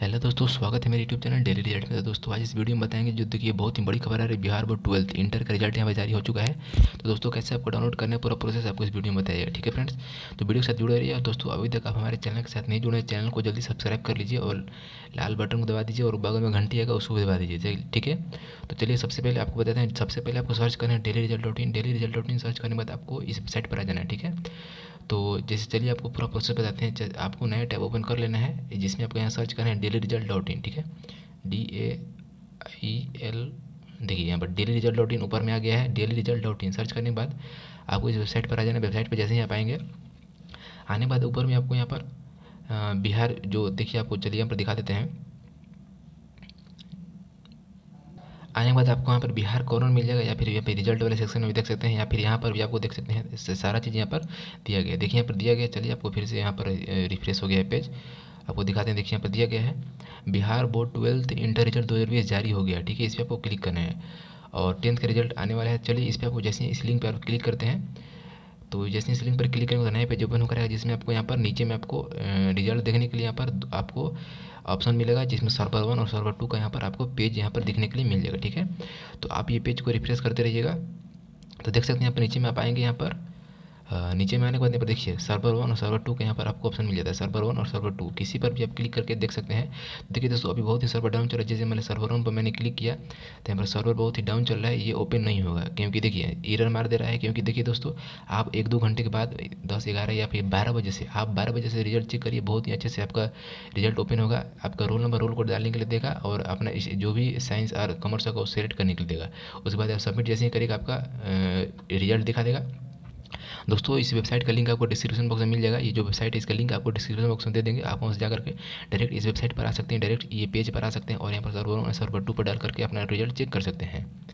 Hello दोस्तों, स्वागत है मेरे यूट्यूब चैनल डेली रिजल्ट में। तो दोस्तों आज इस वीडियो में बताएंगे जो देखिए बहुत ही बड़ी खबर आ रही है। बिहार बोर्ड 12th इंटर का रिजल्ट यहाँ पर जारी हो चुका है। तो दोस्तों कैसे आपको डाउनलोड करना है पूरा प्रोसेस आपको इस वीडियो में बताइएगा, ठीक है फ्रेंड्स। तो वीडियो के साथ जुड़े रहिए। और दोस्तों अभी तक आप हमारे चैनल के साथ नहीं जुड़े, चैनल को जल्दी सब्सक्राइब कर लीजिए और लाल बटन को दबा दीजिए और बगल में घंटी आएगा उसको भी दबा दीजिए, ठीक है। तो चलिए सबसे पहले आपको बताते हैं, सबसे पहले आपको सर्च करना है डेली रिजल्ट.in सर्च करने के बाद आपको इस वेबसाइट पर आ जाना है, ठीक है। तो जैसे चलिए आपको पूरा प्रोसेस बताते हैं। आपको नया टैब ओपन कर लेना है जिसमें आपको यहाँ सर्च करना है DailyResult.in, ठीक है। DAIL, देखिए यहाँ पर DailyResult.in ऊपर में आ गया है। DailyResult.in सर्च करने के बाद आपको इस वेबसाइट पर आ जाना है। वेबसाइट पर जैसे ही आप आएंगे, आने के बाद ऊपर में आपको यहाँ पर बिहार जो देखिए, आपको चलिए यहाँ पर दिखा देते हैं। आने के बाद आपको यहाँ पर बिहार कॉर्नर मिल जाएगा, या फिर यहाँ पे रिजल्ट वाले सेक्शन में भी देख सकते हैं, या फिर यहाँ पर भी आपको देख सकते हैं। सारा चीज़ यहाँ पर दिया गया है, देखिए यहाँ पर दिया गया। चलिए आपको फिर से यहाँ पर रिफ्रेश हो गया है पेज, आपको दिखाते हैं। देखिए यहाँ पर दिया गया है Bihar board 12th inter result 2020 जारी हो गया, ठीक है। इस पर आपको क्लिक करना है और 10th का रिजल्ट आने वाला है। चलिए इस पर आपको जैसे इस लिंक पर आप क्लिक करते हैं, तो जैसे इस लिंक पर क्लिक करेंगे तो नया पेज ओपन हो करेगा, जिसमें आपको यहाँ पर नीचे में आपको रिजल्ट देखने के लिए यहाँ पर आपको ऑप्शन मिलेगा, जिसमें सर्वर 1 और सर्वर 2 का यहाँ पर आपको पेज यहाँ पर दिखने के लिए मिल जाएगा, ठीक है। तो आप ये पेज को रिफ्रेश करते रहिएगा। तो देख सकते हैं यहाँ पर नीचे में आप आएंगे, यहाँ पर नीचे में आने के बाद यहाँ पर देखिए सर्वर 1 और सर्वर 2 का यहाँ पर आपको ऑप्शन मिल जाता है। सर्वर 1 और सर्वर 2 किसी पर भी आप क्लिक करके देख सकते हैं। देखिए दोस्तों अभी बहुत ही सर्वर डाउन चल रहा है। जैसे मैंने सर्वर 1 पर मैंने क्लिक किया तो यहाँ पर सर्वर बहुत ही डाउन चल रहा है, ये ओपन नहीं होगा क्योंकि देखिए एरर मार दे रहा है। क्योंकि देखिए दोस्तों आप 1-2 घंटे के बाद 10, 11 या फिर 12 बजे से, आप 12 बजे से रिजल्ट चेक करिए, बहुत ही अच्छे से आपका रिजल्ट ओपन होगा। आपका रोल नंबर, रोल कोड डालने के लिए देगा और अपना जो भी साइंस और कॉमर्स होगा वो सेलेक्ट करने के लिए देगा। उसके बाद आप सबमिट जैसे ही करेगा आपका रिजल्ट दिखा देगा। दोस्तों इस वेबसाइट का लिंक आपको डिस्क्रिप्शन बॉक्स में मिल जाएगा। ये जो वेबसाइट है इसका लिंक आपको डिस्क्रिप्शन बॉक्स में दे देंगे। आप वहाँ से जाकर के डायरेक्ट इस वेबसाइट पर आ सकते हैं, डायरेक्ट ये पेज पर आ सकते हैं और यहाँ पर सर्वर 1 और सर्वर 2 पर डाल करके अपना रिजल्ट चेक कर सकते हैं।